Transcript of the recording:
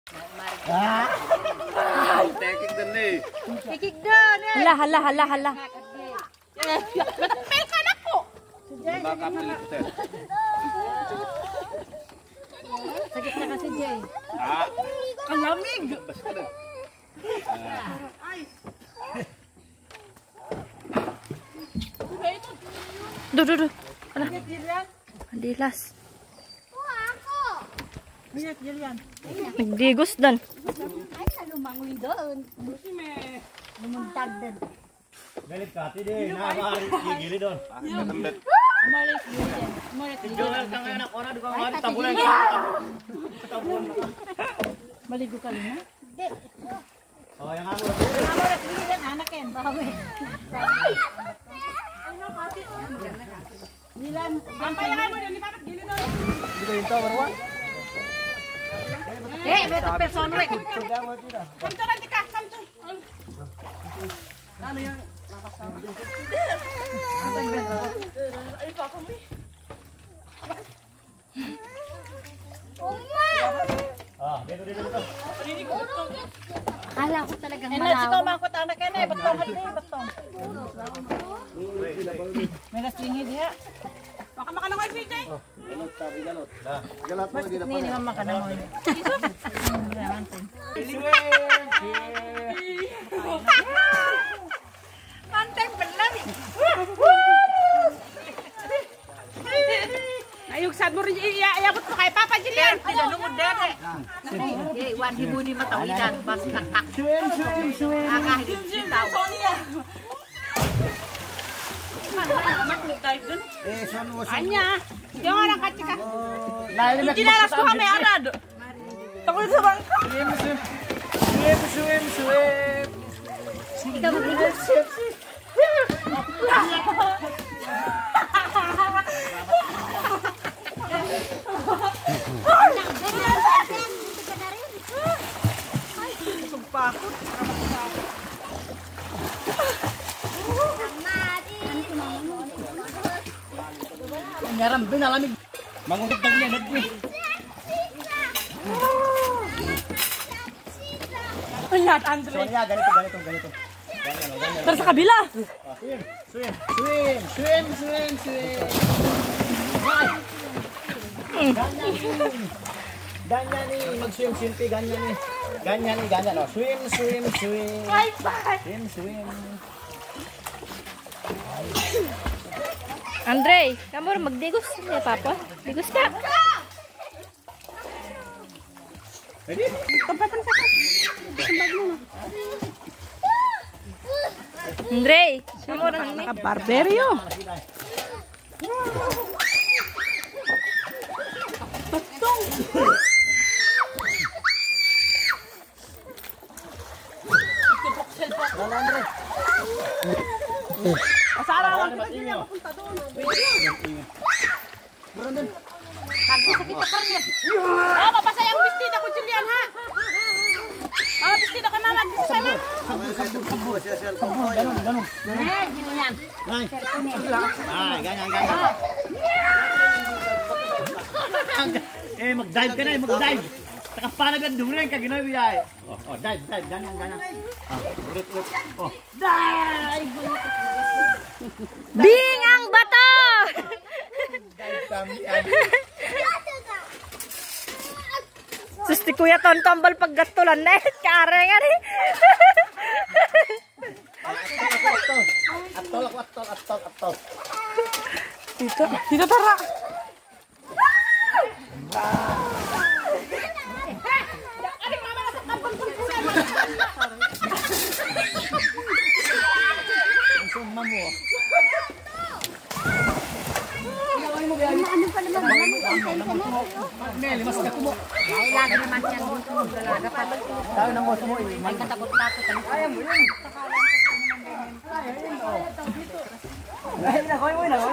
Tekik din eh. Kikik doon eh. Hala. Matapel ka na po. Baka pilit eh. Sakit na kasi Jay. Ang lamig. Basta na. Duh. Ala. Dilas. Nagdigos dan. Ay, nalumangoy doon. Lumuntag doon. Galit ka, tidi. Nakakaarit gigili doon. Matambet. Umalis yun yan. Umalis yun. Joel ka ngayon ako na, di ka nga tabunan. Maligo ka rin ha? Hindi. Oh, yung ako. Umalis yun yan, anak yan. Bawi. Dilan. Sampay ka mo doon, di ba? Gili doon. Di ba yung tower one? Eh, may ito person rek. Kamto lang ka, kamto. Ano yan? Dito. Kala ko talagang Ito malaw. mangkot anak yan eh, batong hati, batong. May naslingi diha. Baka makalangoy PJ. Galat mo, hindi na Ni mama ka na mo. Manteng belam. Ayog sad mo rin iabot mo kay Papa Jilian. Tinanungod dere. Eh, wan hibuni matawidan. Bas kakak. Swim. Akahilip sitaw. Anya, yung orang kacika. Ginaras ko kami arad. Takot sa bangka. Swim. Ikaw mag-igos. Ngaram, binalamig. Mangutip na niya, nagwi. Ayan, Andre. So, niya, ganito. Tara sa kabila. Swim. Ganyan ni, mag-swim, simpi, ganyan ni. Ganyan. Oh. Swim. Swim. Andre, kamu magdigos ya papa. Digos ka. Ready? Andre, kamu orang ini. Barberio. Asarawan ko din ako punta doon. Tagpo sa kita karne. Ah, mapasay ang bestida ko Julian ha. Ah, bestida ka mama dito sa na. Ganun. Eh, gino yan. Ganyan. Mag-dive ka na, mag-dive. Takapanagan durin ka, ginawa ay. Oh, dive, ganyan. Ulit. Oh, dive! Bing ang bato. Susti kuya tombol paggatulan na kare nga ni. Atol. Dito tara. Summa mo. Ano pa naman? Meli, mas ka mo. Ay, lagi naman yan. Dalaga pa. Tayo nang gusto mo. Ay, katakot-takot. Ayaw mo yun. Ay, na,